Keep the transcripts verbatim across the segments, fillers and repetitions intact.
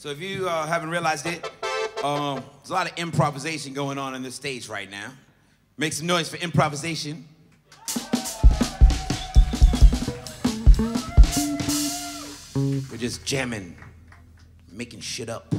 So if you uh, haven't realized it, um, there's a lot of improvisation going on on this stage right now. Make some noise for improvisation. We're just jamming, making shit up.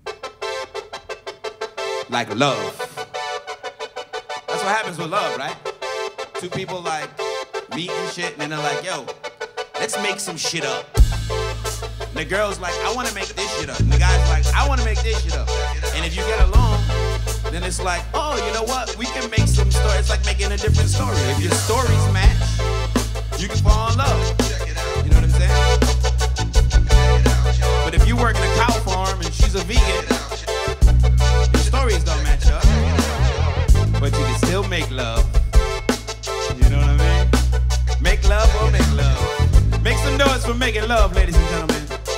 Like love. That's what happens with love, right? Two people like meet and shit, and then they're like, yo, let's make some shit up. And the girl's like, I want to make this shit up. And the guy's like, I want to make this shit up. And if you get along, then it's like, oh, you know what? We can make some story. It's like making a different story. If your stories match, you can fall in love. You know what I'm saying? But if you work in a cow farm and she's a vegan, your stories don't match up. But you can still make love. You know what I mean? Make love or make love. Make some noise for making love, ladies and gentlemen.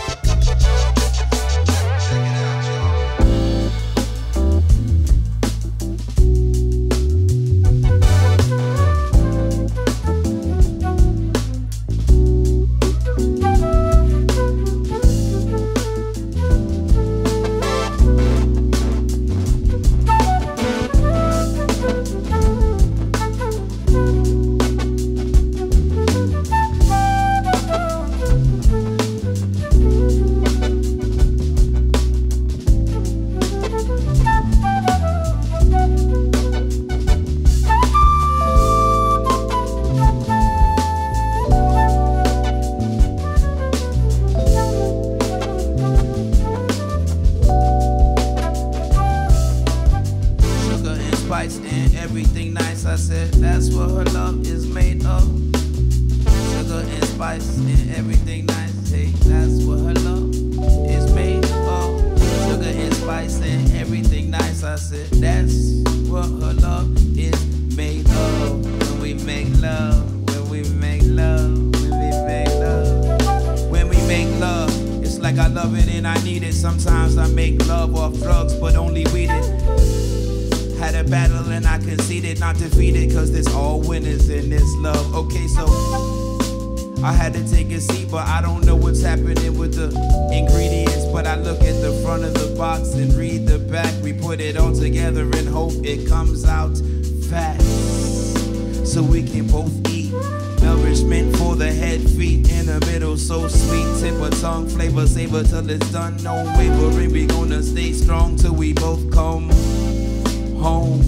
And everything nice, I said, that's what her love is made of. Sugar and spice and everything nice, hey, that's what her love is made of. Sugar and spice and everything nice, I said, that's what her love is made of. When we make love, when we make love, when we make love, when we make love, it's like I love it and I need it. Sometimes I make love off drugs, but only weed it. Had a battle and I conceded, not defeated, cause there's all winners in this love. Okay, so I had to take a seat, but I don't know what's happening with the ingredients. But I look at the front of the box and read the back. We put it all together and hope it comes out fast, so we can both eat. Nourishment for the head, feet in the middle, so sweet. Tip of tongue, flavor, savor till it's done. No wavering, we gonna stay strong till we both come home.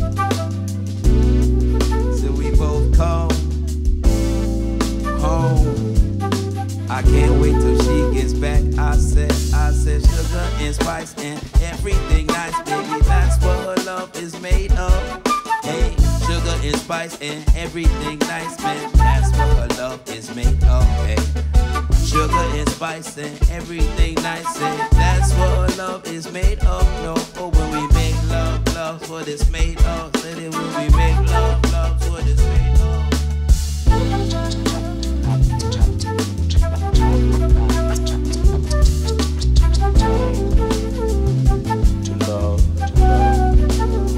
Till we both come home. I can't wait till she gets back. I said, I said, sugar and spice and everything nice, baby. That's what her love is made of. Hey, sugar and spice and everything nice, man. That's what her love is made of. Hey, sugar and spice and everything nice, hey, that's what her love is made of. No, oh, when we make love, love's what it's made of. Said it when we make love, love's what it's made of. To love, to love,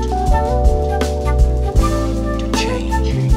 to change.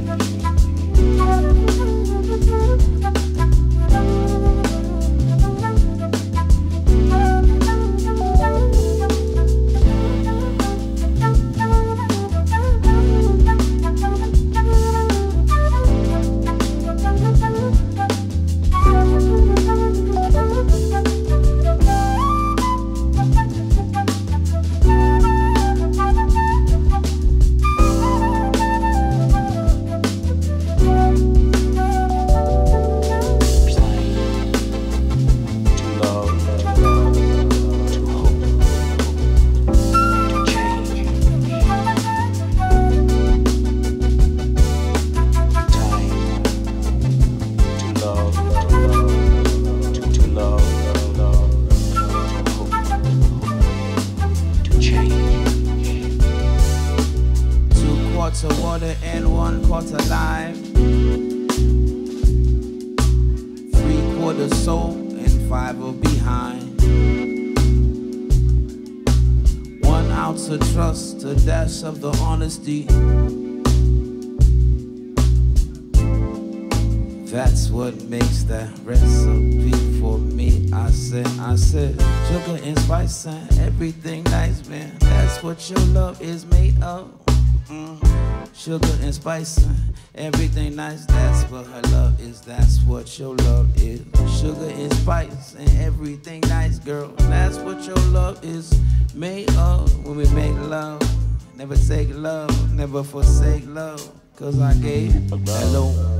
Quarter water and one quarter lime. Three quarters soul and five are behind. One ounce of trust, a dash of the honesty. That's what makes that recipe for me. I said, I said, sugar and spice and everything nice, man. That's what your love is made of. Mm. Sugar and spice and everything nice. That's what her love is. That's what your love is. Sugar and spice and everything nice, girl. That's what your love is made of. When we make love, never take love, never forsake love. Cause I gave hello.